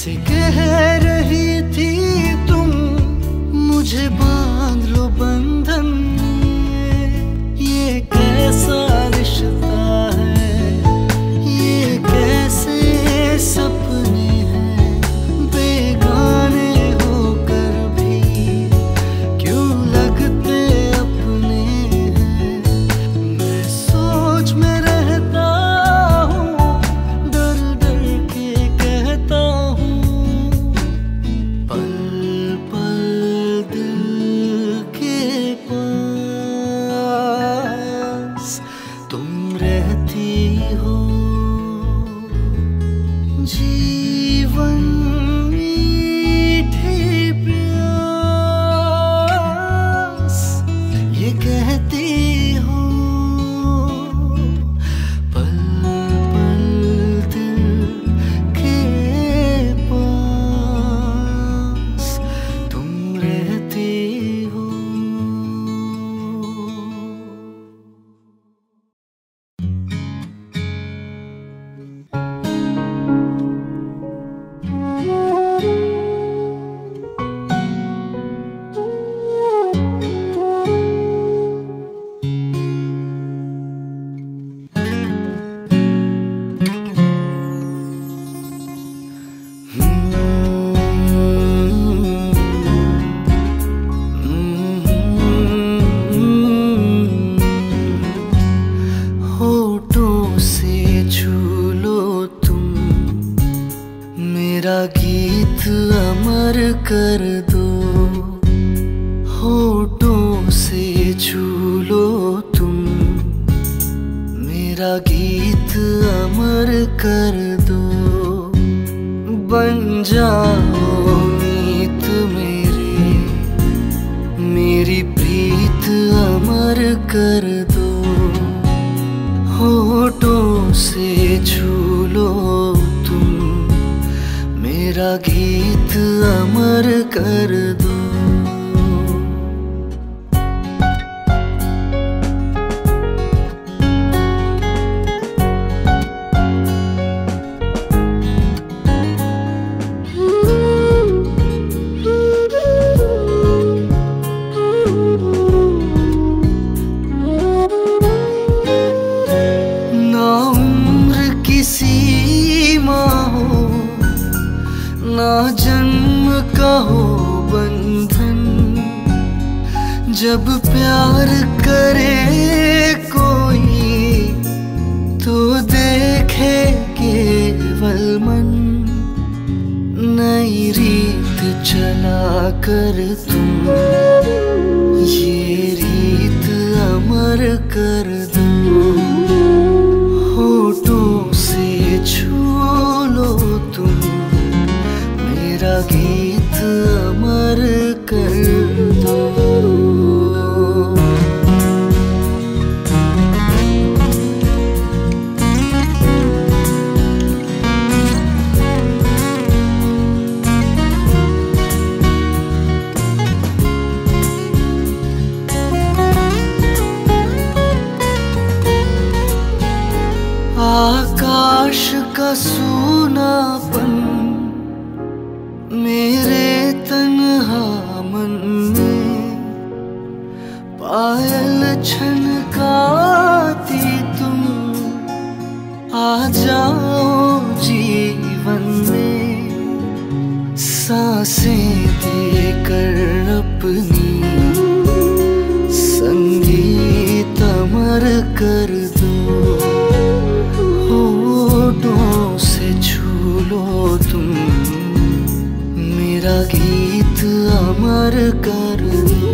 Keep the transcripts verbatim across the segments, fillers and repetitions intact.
जैसे कह रही थी तुम मुझे बांध लो बंधन में, ये कैसा रिश्ता है, ये कैसे सपने हैं, बेगाने होकर भी क्यों लगते अपने हैं। मैं सोच में रहता हूँ, डर डर के कहता हूँ, पल पल दिल के पास तुम रहती हो। जीवन मीठी प्यास ये कहती हो, पल पल दिल के पास तुम रहती हो। होठों से छू लो तुम, मेरा गीत अमर कर दो। होठों से छू लो तुम, मेरा गीत अमर कर दो। बन जाओ मीत मेरे, मेरी प्रीत अमर कर दो। होठों से छू लो तुम, मेरा गीत अमर कर दो। ना उम्र की सीमा हो, ना जन्म का हो बंधन, जब प्यार करे कोई तो देखे केवल मन। नई रीत चला कर तुम ये रीत अमर कर दो। होठों से छू लो तुम, मेरा गीत अमर कर दो। आकाश का सूनापन मेरे तन्हा मन में, पायल छनकाती तुम आ जाओ जीवन में। सांसें देकर अपनी संगीत अमर कर दो। होठों से छू लो तुम, मेरा गीत अमर कर दो।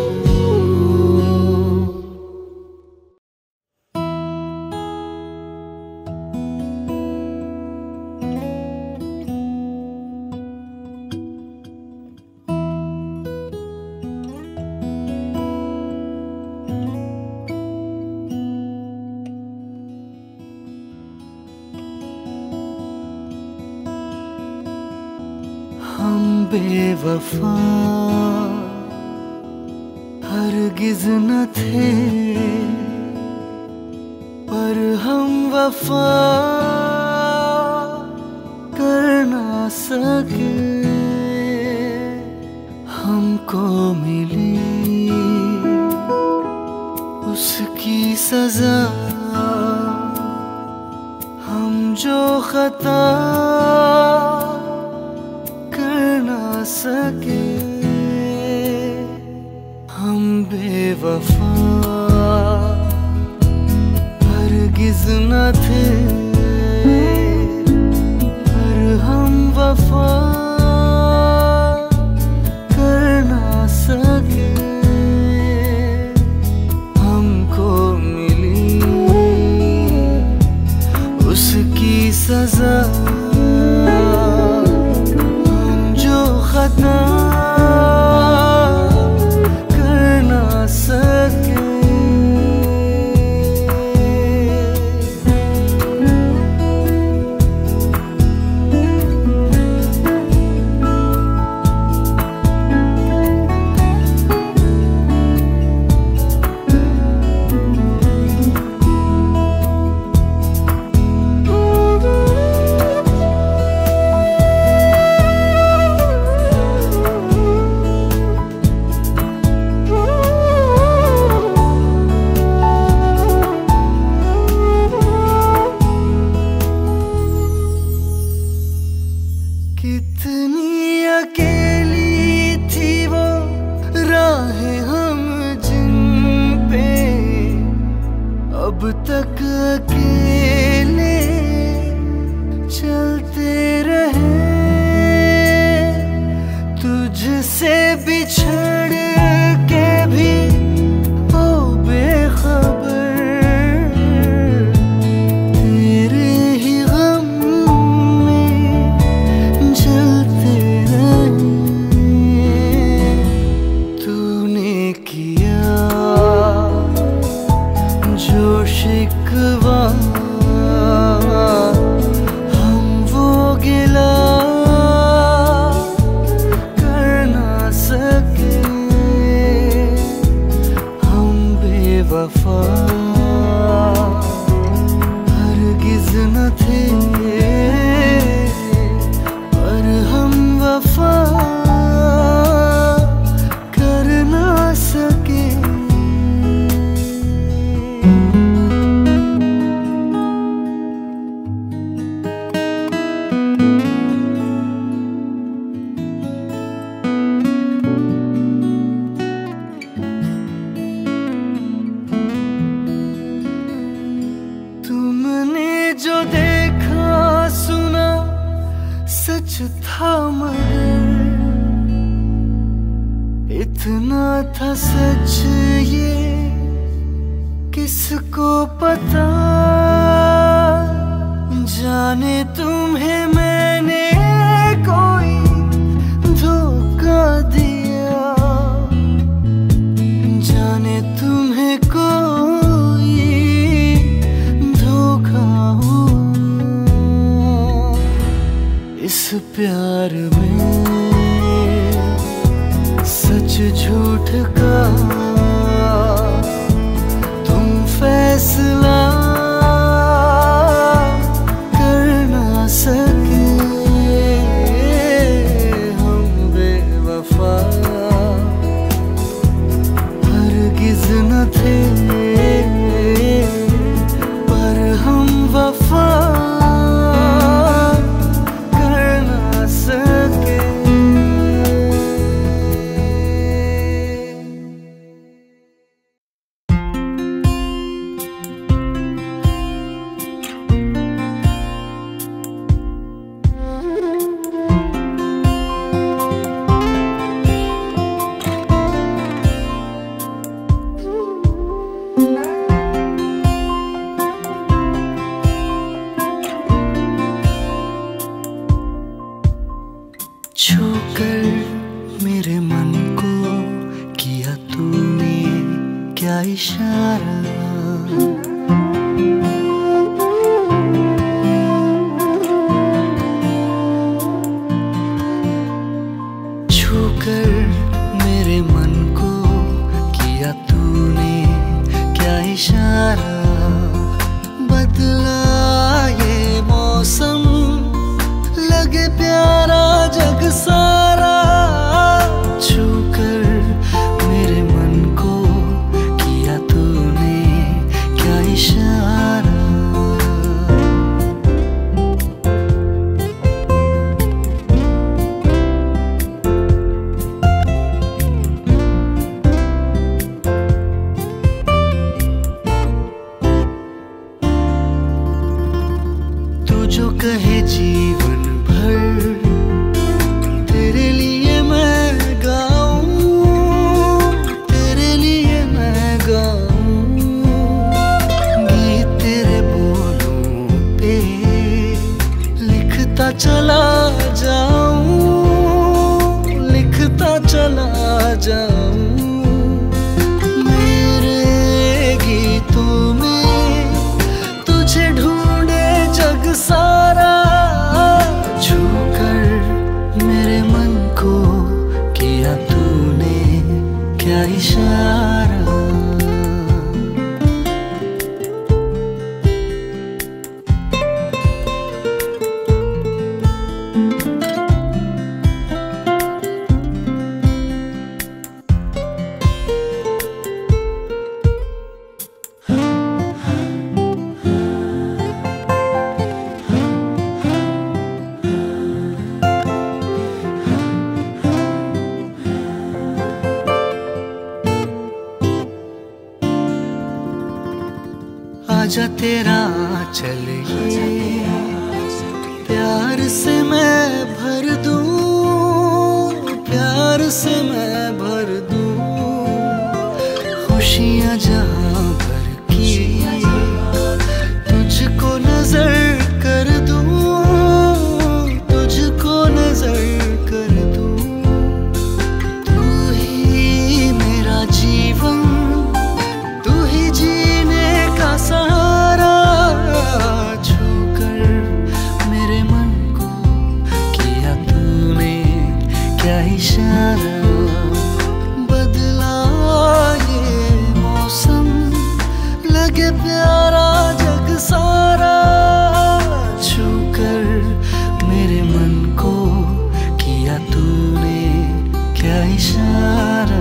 हम बेवफा हरगिज न थे, पर हम वफा करना सके हमको मिली उसकी सजा। हम जो खता कर ना सके हम बेवफा हरगिज न थे पर हम वफा कर ना सके हमको मिली उसकी सजा। हम जो खता कर ना सके बदला ये मौसम लगे प्यार जाऊं मेरे गीतों में, तुझे ढूंढे जग सारा। छूकर मेरे मन को किया तूने क्या इशारा। आजा तेरा चलिए प्यार से मैं भर दूं, प्यार से मैं भर दूं खुशियाँ जहाँ भर की, तुझको नजर कर दूं, तुझको नजर कर दूं। तू ही मेरा जीवन, तू ही जीने का सहारा। छूकर मेरे मन को किया तूने क्या इशारा। बदला ये मौसम, लगे प्यारा जग सारा। छूकर मेरे मन को किया तूने क्या इशारा।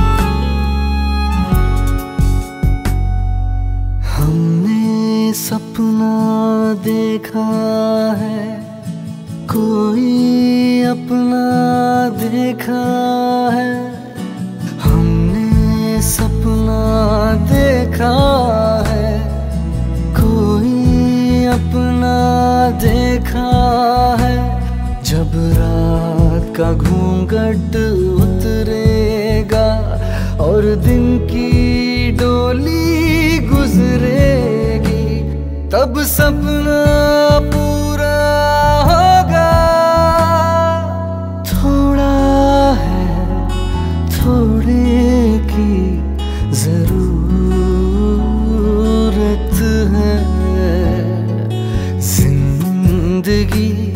सब सपना देखा है, कोई अपना देखा है, हमने सपना देखा है, कोई अपना देखा है। जब रात का घूंघट उतरेगा और दिन की डोली गुजरेगी, तब सपना पूरा होगा। थोड़ा है, थोड़े की जरूरत है, जिंदगी